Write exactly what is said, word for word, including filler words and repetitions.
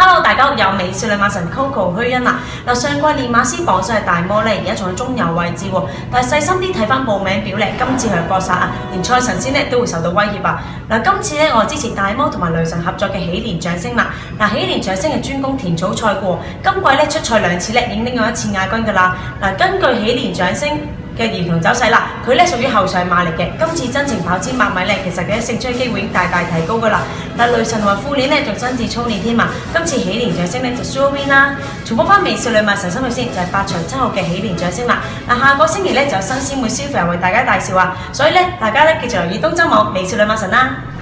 Hello， 大家好，有美少女馬神 Coco 虛欣啦。嗱，上季練馬師榜上係大魔咧，而家仲喺中游位置喎。但係細心啲睇翻報名表咧，今次係搏殺啊，連賽神仙咧都會受到威脅啊。嗱，今次咧我支持大魔同埋雷神合作嘅喜蓮掌聲啦。嗱，喜蓮掌聲係專攻田草賽嘅，今季咧出賽兩次咧，已經拎過一次亞軍㗎啦。嗱，根據喜蓮掌聲嘅沿途走勢啦，佢咧屬於後上馬嚟嘅。今次真情跑千百米咧，其實佢嘅勝出機會已經大大提高㗎啦。但雷神同埋副練咧仲親自操練添啊！今次喜蓮掌聲咧就 sure win 啦。重複翻美少女馬神心水先，就係、是、八場七號嘅喜蓮掌聲啦。嗱，下個星期咧就有新鮮妹 Sylvia 為大家介紹啊，所以咧大家咧繼續留意東周網美少女馬神啦。